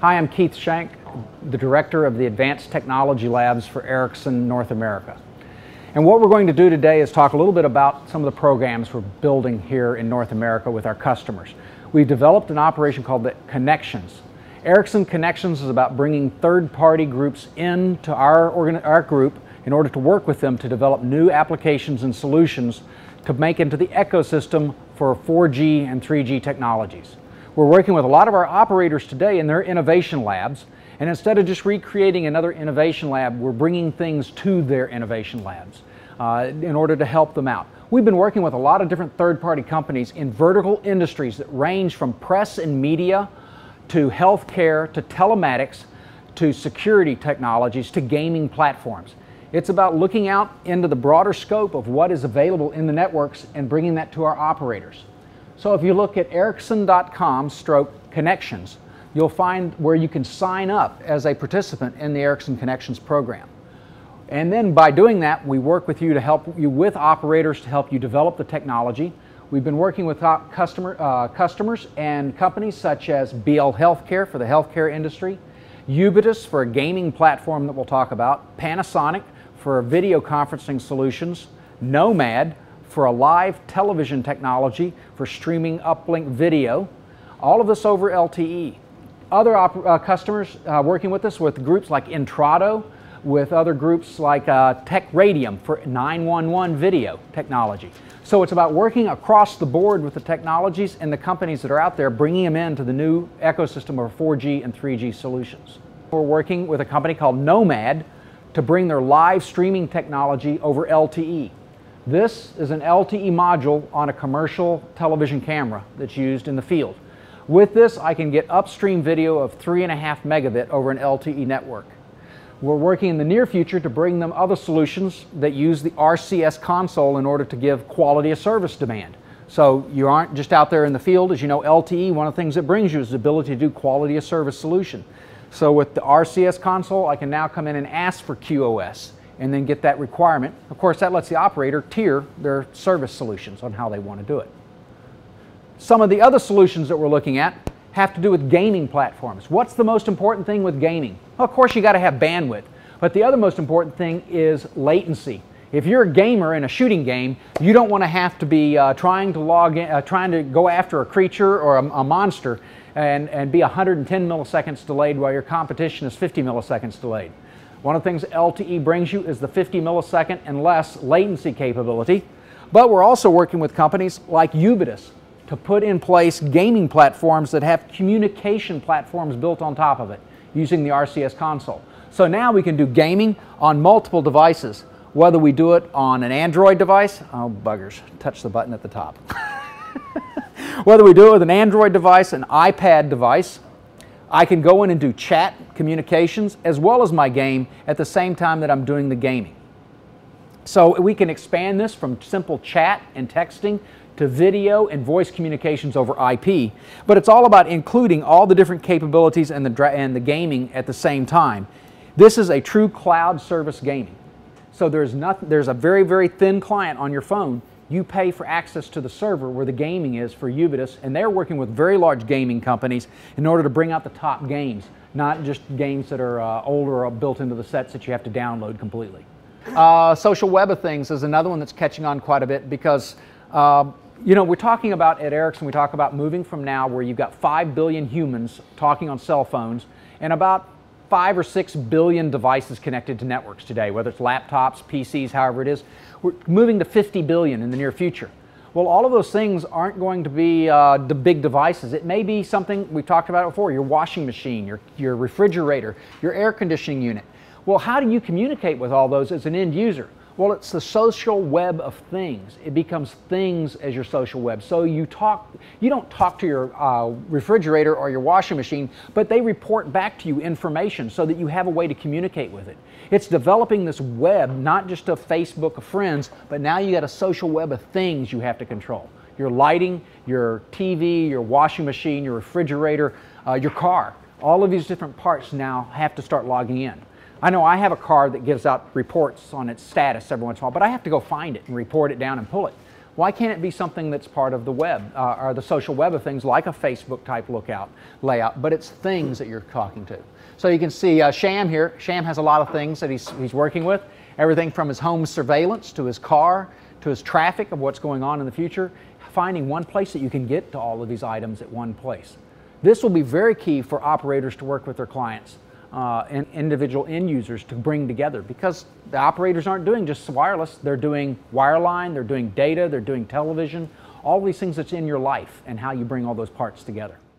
Hi, I'm Keith Shank, the Director of the Advanced Technology Labs for Ericsson North America. And what we're going to do today is talk a little bit about some of the programs we're building here in North America with our customers. We've developed an operation called the Connections. Ericsson Connections is about bringing third-party groups into our group in order to work with them to develop new applications and solutions to make into the ecosystem for 4G and 3G technologies. We're working with a lot of our operators today in their innovation labs, and instead of just recreating another innovation lab, we're bringing things to their innovation labs in order to help them out. We've been working with a lot of different third-party companies in vertical industries that range from press and media to healthcare to telematics to security technologies to gaming platforms. It's about looking out into the broader scope of what is available in the networks and bringing that to our operators. So if you look at Ericsson.com/connections, you'll find where you can sign up as a participant in the Ericsson Connections program. And then by doing that, we work with you to help you with operators to help you develop the technology. We've been working with customers and companies such as BL Healthcare for the healthcare industry, Ubitus for a gaming platform that we'll talk about, Panasonic for video conferencing solutions, Nomad for a live television technology for streaming uplink video, all of this over LTE. Other customers working with us with groups like Intrado, with other groups like Tech Radium for 911 video technology. So it's about working across the board with the technologies and the companies that are out there, bringing them into the new ecosystem of 4G and 3G solutions. We're working with a company called Nomad to bring their live streaming technology over LTE. This is an LTE module on a commercial television camera that's used in the field. With this, I can get upstream video of 3.5 megabit over an LTE network. We're working in the near future to bring them other solutions that use the RCS console in order to give quality of service demand. So you aren't just out there in the field. As you know, LTE, one of the things it brings you is the ability to do quality of service solution. So with the RCS console, I can now come in and ask for QoS and then get that requirement. Of course, that lets the operator tier their service solutions on how they want to do it. Some of the other solutions that we're looking at have to do with gaming platforms. What's the most important thing with gaming? Well, of course, you got to have bandwidth, but the other most important thing is latency. If you're a gamer in a shooting game, you don't want to have to be trying to go after a creature or a monster and be 110 milliseconds delayed while your competition is 50 milliseconds delayed. One of the things LTE brings you is the 50 millisecond and less latency capability, but we're also working with companies like Ubitus to put in place gaming platforms that have communication platforms built on top of it using the RCS console. So now we can do gaming on multiple devices, whether we do it on an Android device, oh buggers, touch the button at the top. Whether we do it with an Android device, an iPad device, I can go in and do chat communications as well as my game at the same time that I'm doing the gaming. So we can expand this from simple chat and texting to video and voice communications over IP, but it's all about including all the different capabilities and the gaming at the same time. This is a true cloud service gaming. So there's a very, very thin client on your phone. You pay for access to the server where the gaming is for Ubitus, and they're working with very large gaming companies in order to bring out the top games, not just games that are older or built into the sets that you have to download completely. Social web of things is another one that's catching on quite a bit because you know, we're talking about at Ericsson, we talk about moving from now where you've got 5 billion humans talking on cell phones and about 5 or 6 billion devices connected to networks today, whether it's laptops, PCs, however it is. We're moving to 50 billion in the near future. Well, all of those things aren't going to be the big devices. It may be something we've talked about before, your washing machine, your refrigerator, your air conditioning unit. Well, how do you communicate with all those as an end user? Well, it's the social web of things. It becomes things as your social web. So you don't talk to your refrigerator or your washing machine, but they report back to you information so that you have a way to communicate with it. It's developing this web, not just a Facebook of friends, but now you got a social web of things you have to control. Your lighting, your TV, your washing machine, your refrigerator, your car. All of these different parts now have to start logging in. I know I have a car that gives out reports on its status every once in a while, but I have to go find it and report it down and pull it. Why can't it be something that's part of the web or the social web of things, like a Facebook type layout, but it's things that you're talking to. So you can see Sham here. Sham has a lot of things that he's working with, everything from his home surveillance to his car to his traffic of what's going on in the future, finding one place that you can get to all of these items at one place. This will be very key for operators to work with their clients and individual end users to bring together, because the operators aren't doing just wireless, they're doing wireline, they're doing data, they're doing television, all these things that's in your life and how you bring all those parts together.